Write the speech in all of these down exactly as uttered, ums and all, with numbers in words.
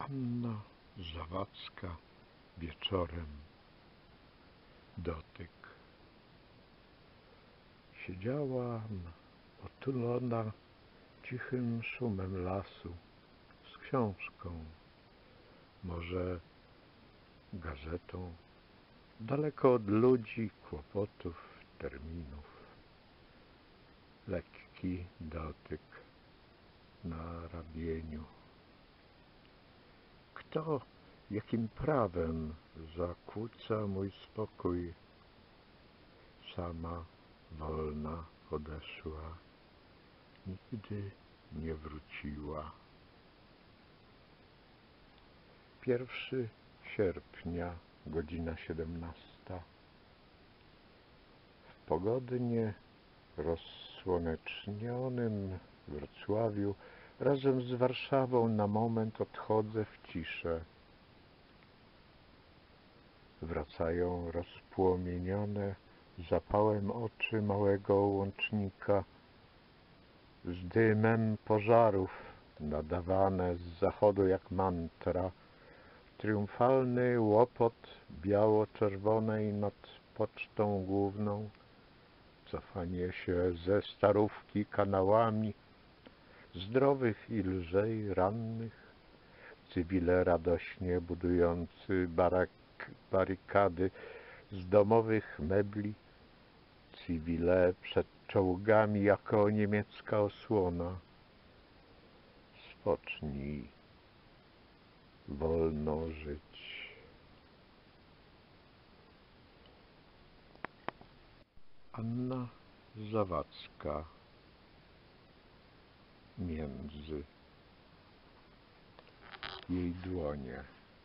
Anna Zawadzka wieczorem. Dotyk. Siedziałam otulona cichym szumem lasu z książką, może gazetą, daleko od ludzi, kłopotów, terminów. Lekki dotyk na ramieniu. Kto, jakim prawem zakłóca mój spokój? Sama wolna odeszła, nigdy nie wróciła. Pierwszy sierpnia, godzina siedemnasta. W pogodnie rozsłonecznionym Wrocławiu razem z Warszawą na moment odchodzę w ciszę. Wracają rozpłomienione zapałem oczy małego łącznika z dymem pożarów, nadawane z zachodu jak mantra, triumfalny łopot biało-czerwonej nad pocztą główną, cofanie się ze Starówki kanałami, zdrowych i lżej rannych, cywile radośnie budujący barak, barykady z domowych mebli, cywile przed czołgami jako niemiecka osłona. Spocznij, wolno żyć. Anna Zawadzka. Między. Jej dłonie.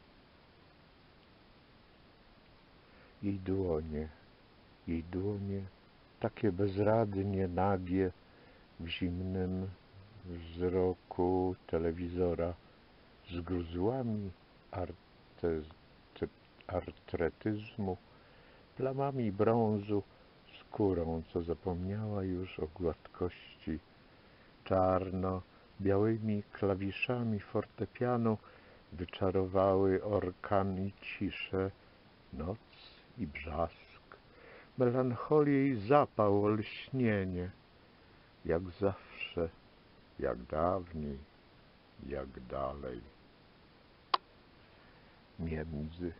Jej dłonie, jej dłonie, takie bezradnie nagie w zimnym wzroku telewizora, z gruzłami arte, artretyzmu, plamami brązu, skórą, co zapomniała już o gładkości, czarno-białymi klawiszami fortepianu wyczarowały orkan i ciszę, noc i brzask, melancholię i zapał, olśnienie, jak zawsze, jak dawniej, jak dalej. Między.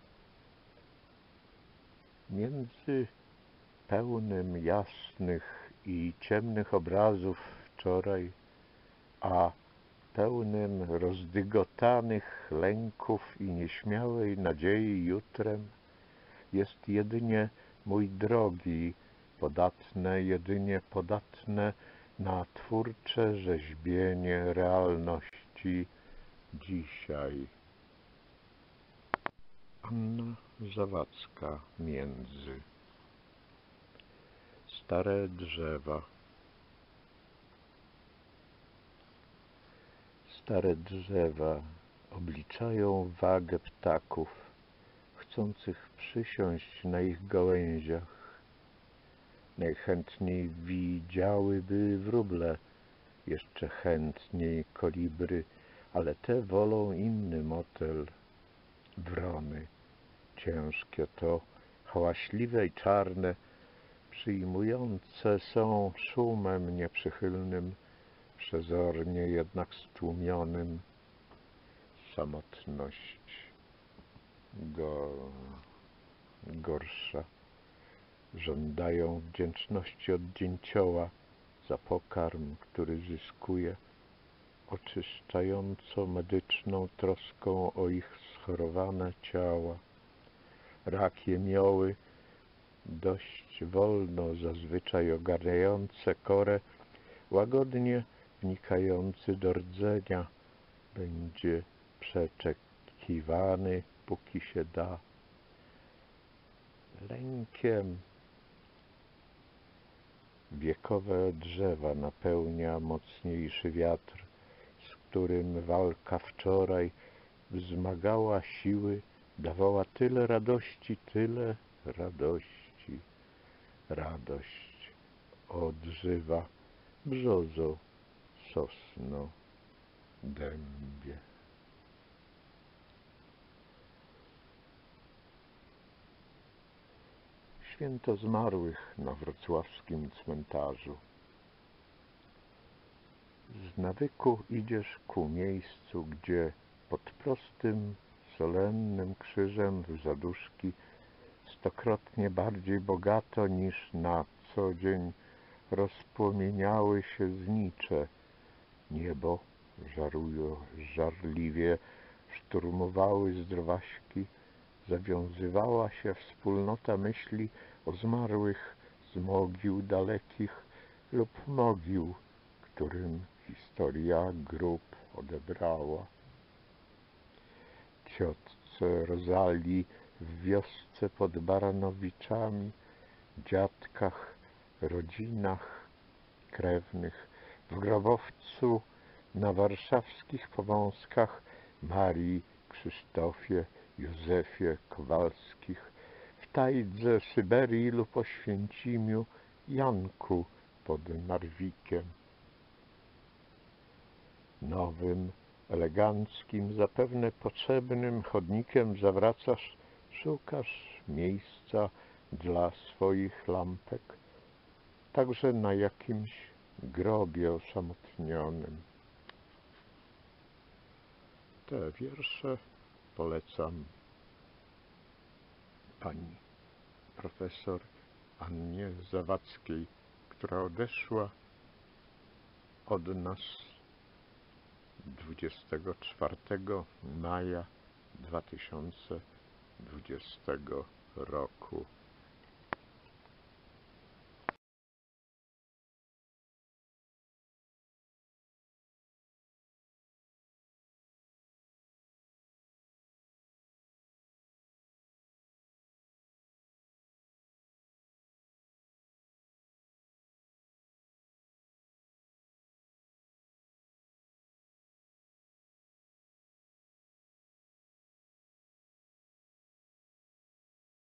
Między pełnym jasnych i ciemnych obrazów wczoraj, a pełnym rozdygotanych lęków i nieśmiałej nadziei jutrem, jest jedynie mój drogi, podatne, jedynie podatne na twórcze rzeźbienie realności dzisiaj. Anna Zawadzka. Między. Stare drzewa. Stare drzewa obliczają wagę ptaków, chcących przysiąść na ich gałęziach. Najchętniej widziałyby wróble, jeszcze chętniej kolibry, ale te wolą inny motel. Wrony, ciężkie to, hałaśliwe i czarne, przyjmujące są szumem nieprzychylnym, przezornie jednak stłumionym. Samotność go, gorsza. Żądają wdzięczności od dzięcioła za pokarm, który zyskuje, oczyszczająco medyczną troską o ich schorowane ciała. Rak jemioły, dość wolno zazwyczaj ogarniające korę, łagodnie wnikający do rdzenia, będzie przeczekiwany, póki się da. Lękiem wiekowe drzewa napełnia mocniejszy wiatr, z którym walka wczoraj wzmagała siły, dawała tyle radości, tyle radości. Radość odżywa brzozo, sosno, dębie. święto zmarłych na wrocławskim cmentarzu. Z nawyku idziesz ku miejscu, gdzie pod prostym, solennym krzyżem w zaduszki stokrotnie bardziej bogato niż na co dzień rozpłomieniały się znicze. Niebo żarują żarliwie, szturmowały zdrowaśki, zawiązywała się wspólnota myśli o zmarłych z mogił dalekich lub mogił, którym historia grób odebrała. Ciotce Rozalii w wiosce pod Baranowiczami, dziadkach, rodzinach krewnych, w grobowcu na warszawskich powązkach Marii, Krzysztofie, Józefie Kowalskich, w Tajdze, Syberii lub Oświęcimiu, Janku pod Narwikiem. Nowym, eleganckim, zapewne potrzebnym chodnikiem zawracasz, szukasz miejsca dla swoich lampek, także na jakimś grobie osamotnionym. Te wiersze polecam pani profesor Annie Zawadzkiej, która odeszła od nas dwudziestego czwartego maja dwa tysiące dwudziestego roku.